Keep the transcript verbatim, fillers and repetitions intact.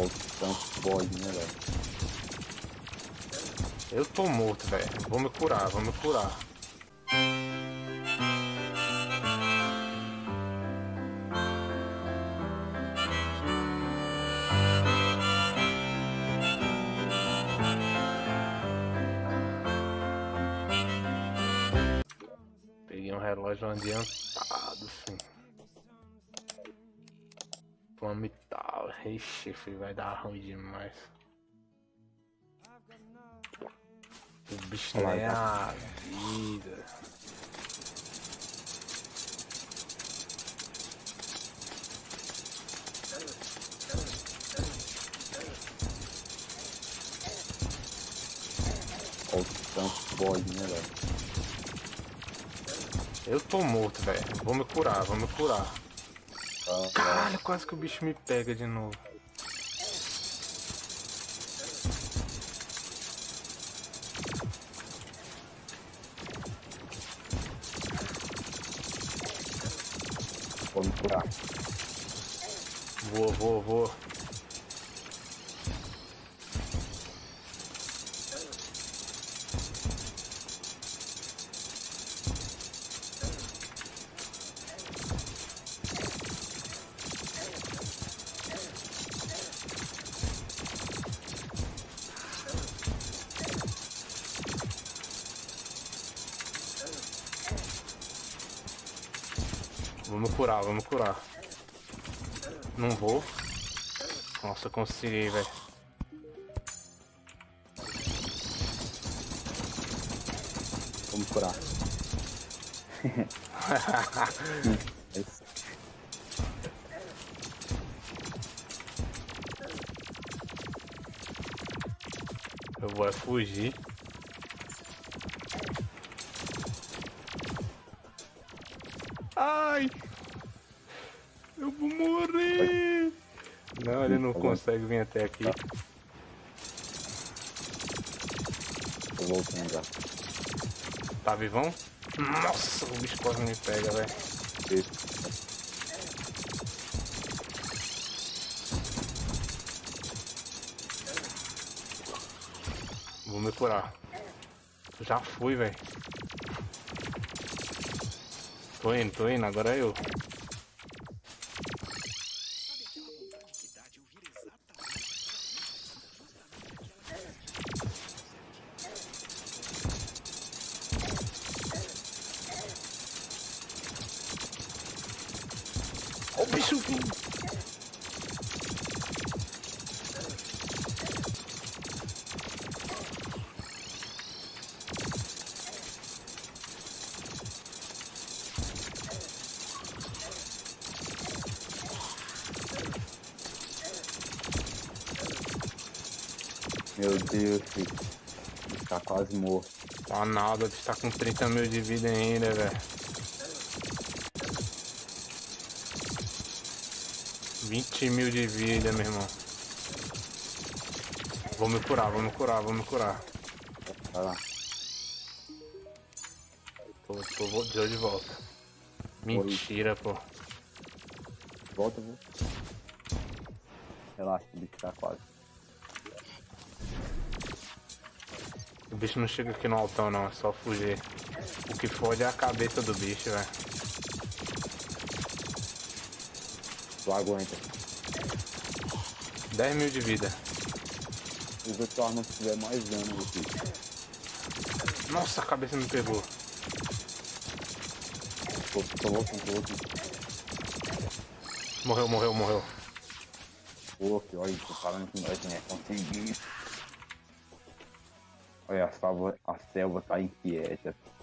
Olha o tanto de bode, né, velho? Eu tô morto, velho. Vou me curar, vou me curar. Peguei um relógio adiantado, sim. Plano e tal. Ixi, filho, vai dar ruim demais. O bicho não é a vida. Olha o tanto de bode, né, velho? Eu tô morto, velho. Vou me curar, vou me curar. Ah, Caralho, quase que o bicho me pega de novo. vou me curar. Vou, vou, vou. Vamos curar, vamos curar. Não vou. Nossa, consegui, velho. Vamos curar. Esse. Eu vou é fugir. Ai! Eu vou morrer! Não, ele não consegue vir até aqui. Tô voltando já. Tá vivão? Nossa, o bicho quase me pega, velho. Vou me curar. Já fui, velho. Tô indo, tô indo, agora é eu. Ó o bicho vindo. Meu Deus, filho. Tá quase morto. Tá nada, bicho tá com trinta mil de vida ainda, velho. vinte mil de vida, meu irmão. Vou me curar, vou me curar, vou me curar. Vai lá. Tô, tô vou de volta. Mentira, pô. Volta, viu? Relaxa, o bicho tá quase. O bicho não chega aqui no altão não, é só fugir. O que fode é a cabeça do bicho, velho. Tu aguenta. dez mil de vida. Usa tua arma se tiver mais dano aqui. Nossa, a cabeça me pegou. Tô, tô voltando, tô voltando. Morreu, morreu, morreu. Pô, que olha, tô falando que nós não é conseguir. Olha, a selva, a selva tá inquieta.